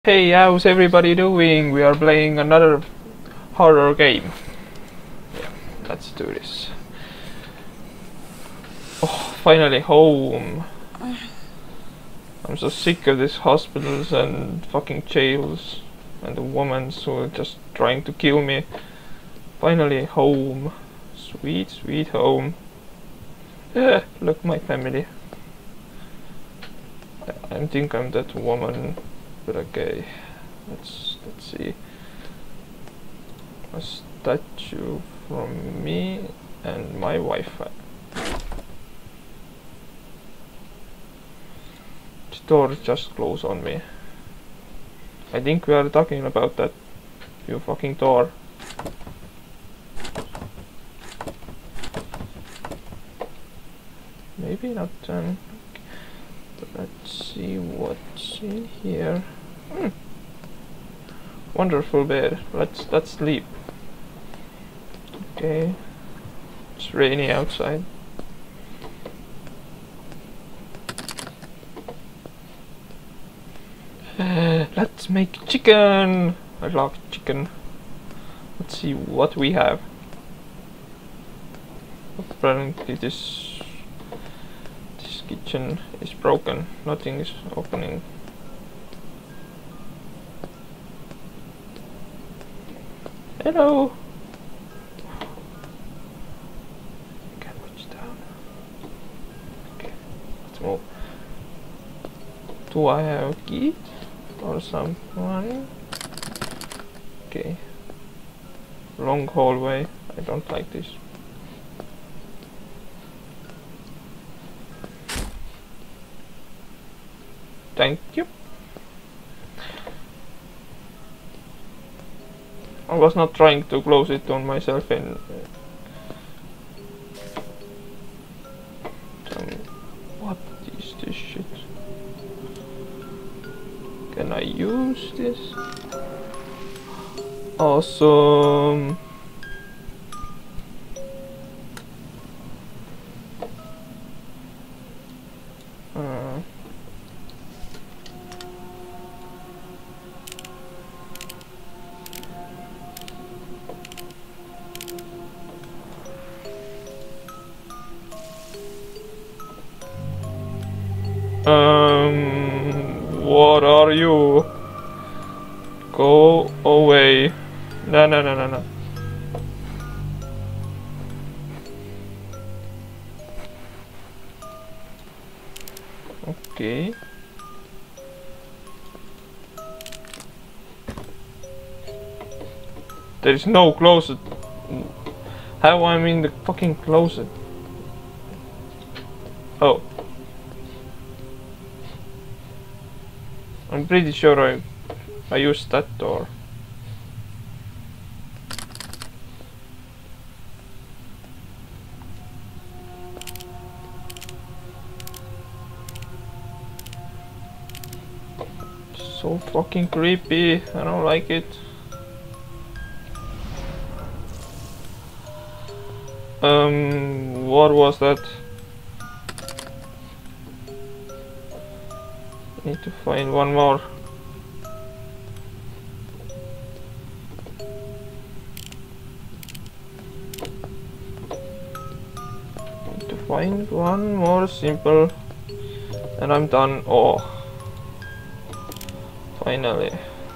Hey, how's everybody doing? We are playing another horror game. Yeah, let's do this. Oh, finally home. I'm so sick of these hospitals and fucking jails and the women who are just trying to kill me. Finally home. Sweet, sweet home. Yeah, look, my family. I think I'm that woman, but okay. Let's see. A statue from me and my Wi-Fi. The door just closed on me. I think we are talking about that, you fucking door. Maybe not then. But let's see what's in here. Wonderful bed. Let's sleep. Okay. It's rainy outside. Let's make chicken. I love chicken. Let's see what we have. Apparently this kitchen is broken. Nothing is opening. Hello. Can't watch down. Okay, let's move. Do I have a key or something? Okay. Long hallway. I don't like this. Thank you. I was not trying to close it on myself and what is this shit? Can I use this? Awesome. What are you? Go away. No. Okay. There is no closet. How I'm in the fucking closet? Oh. I'm pretty sure I used that door. So fucking creepy. I don't like it. What was that? Need to find one more. Need to find one more simple, and I'm done. Oh, finally,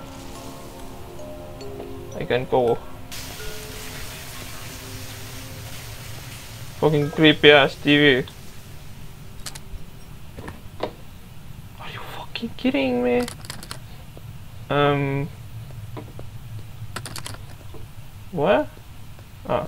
I can go. Fucking creepy ass TV. Are you kidding me? What? Ah.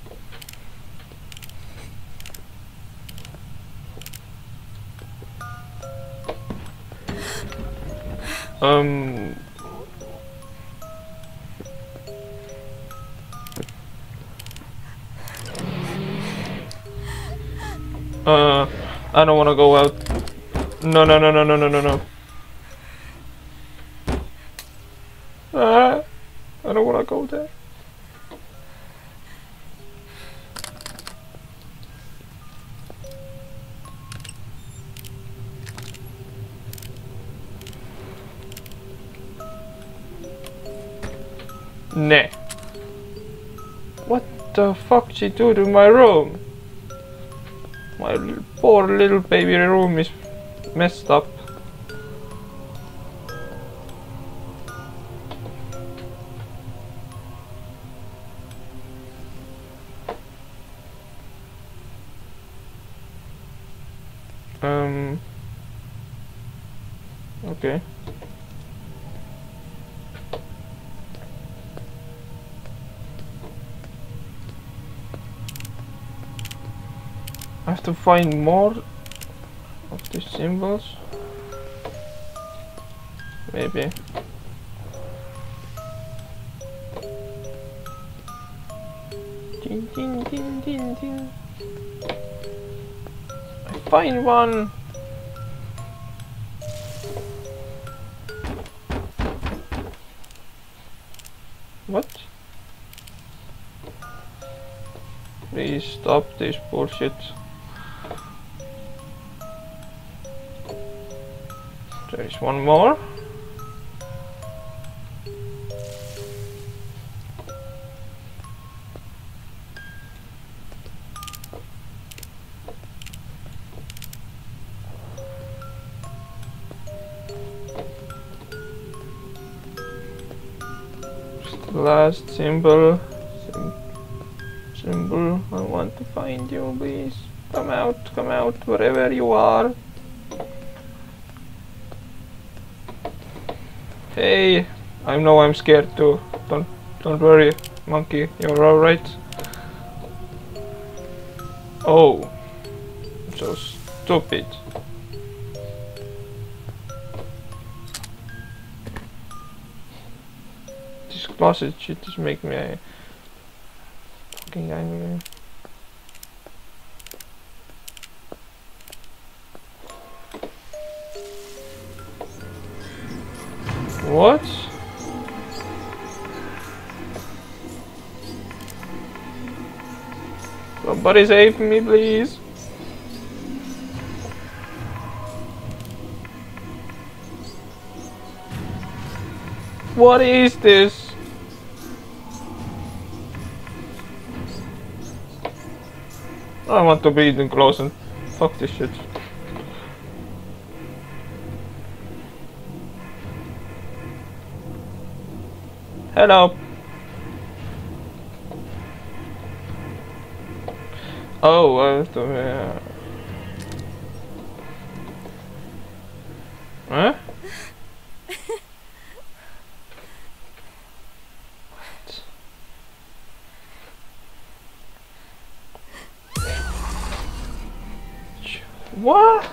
I don't wanna go out. No. I don't wanna go there. Nah. What the fuck she do to my room? My poor little baby room is messed up. Okay. I have to find more of these symbols. Maybe. Ding, ding, ding, ding, ding. I find one. What? Please stop this bullshit. There is one more. Last symbol. Symbol. I want to find you, please. Come out, wherever you are. Hey, I know I'm scared too. Don't worry, monkey. You're all right. Oh, I'm so stupid. This closet shit is making me fucking angry. What? Somebody save me, please. What is this? I want to be in close and fuck this shit. Hello. Oh, I have to. Huh? What?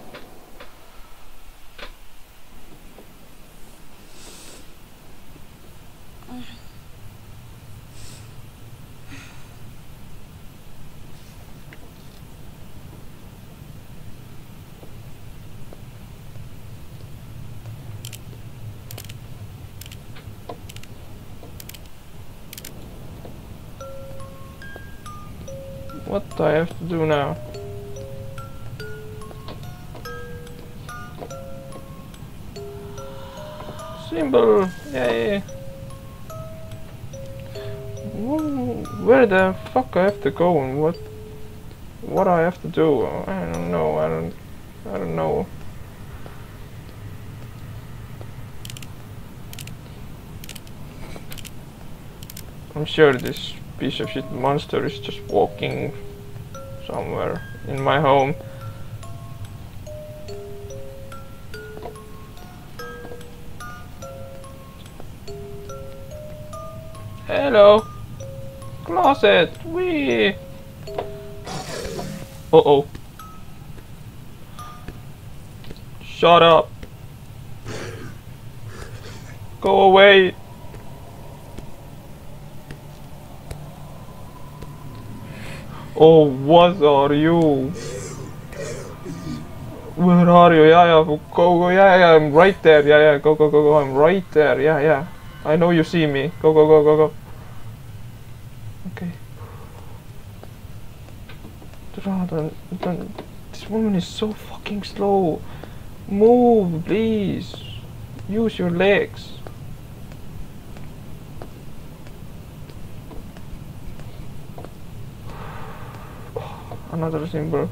What do I have to do now? Symbol! Yay! Where the fuck I have to go and what I have to do? I don't know. I don't know. I'm sure this piece of shit monster is just walking somewhere in my home. Hello! Closet! Wee! Uh-oh. Shut up! Go away! Oh, what are you? Where are you? Yeah, go, yeah, I'm right there. Yeah, go, I'm right there. Yeah. I know you see me. Go. Okay. This woman is so fucking slow. Move, please. Use your legs. another symbol.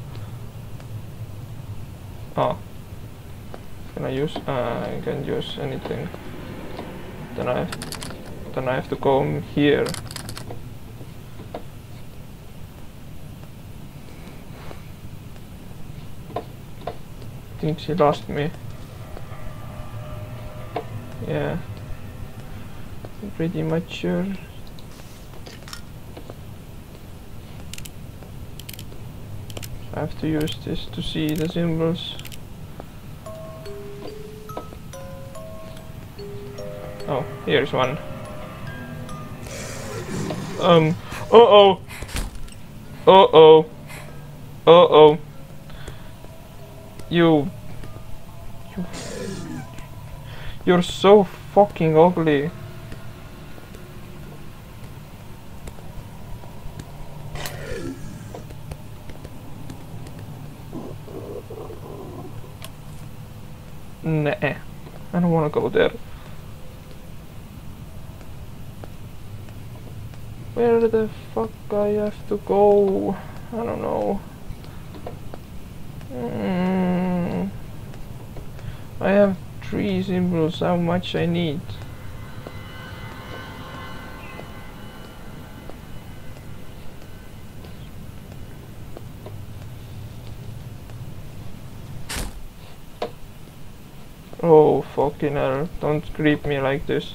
Oh. Can I use? I can use anything. Then I have to go here. I think she lost me. Yeah. I'm pretty much sure. I have to use this to see the symbols. Oh, here's one. Uh-oh. Uh-oh. Uh-oh. You're so fucking ugly. Nah, I don't wanna go there. Where the fuck I have to go? I don't know. I have 3 symbols, how much I need? Oh fucking hell, don't creep me like this.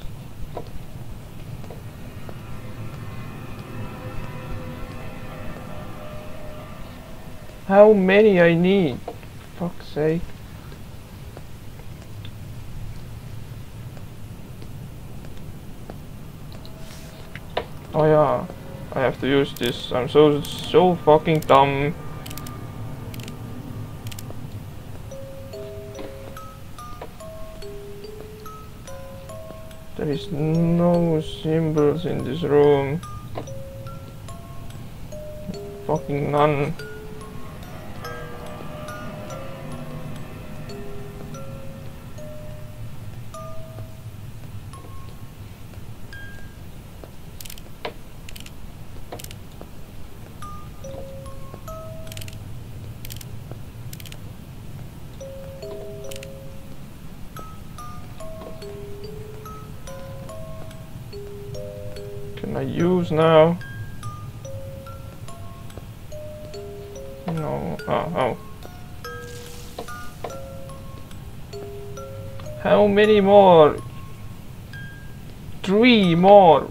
How many I need? Fuck's sake. Oh yeah, I have to use this. I'm so fucking dumb. There is no symbols in this room. Fucking none. Can I use now? No. Oh. How many more? 3 more.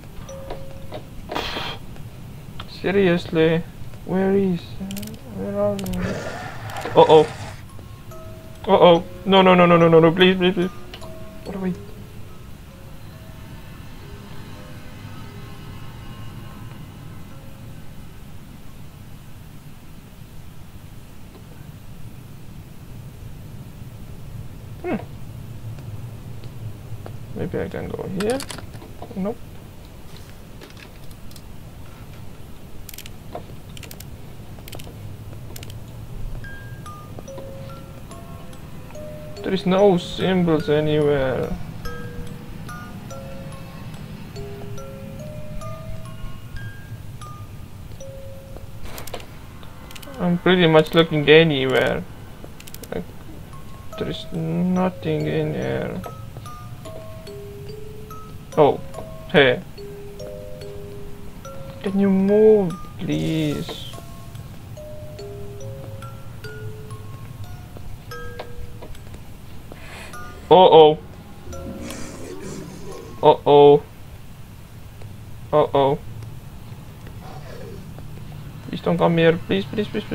Seriously? Where are you? Uh-oh. Uh-oh. No, please. What do I... Maybe I can go here. Nope. There is no symbols anywhere. I'm pretty much looking anywhere. Like, there is nothing in here. Oh, hey. Can you move, please? Uh-oh. Uh-oh. Uh-oh. Please don't come here. Please.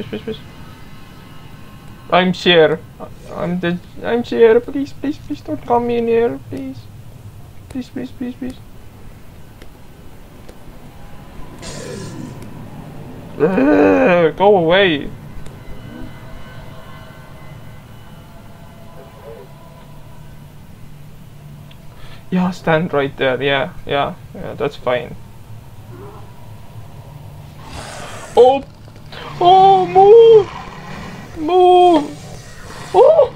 I'm here. I'm here. Please don't come in here. Please. Please. Go away. Yeah, stand right there. Yeah, that's fine. Oh, move. Oh,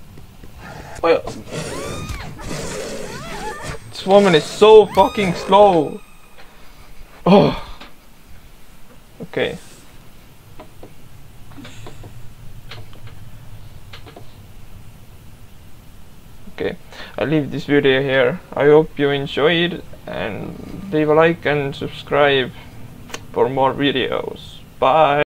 this woman is so fucking slow. Oh, okay. Okay, I'll leave this video here. I hope you enjoyed, and leave a like and subscribe for more videos. Bye!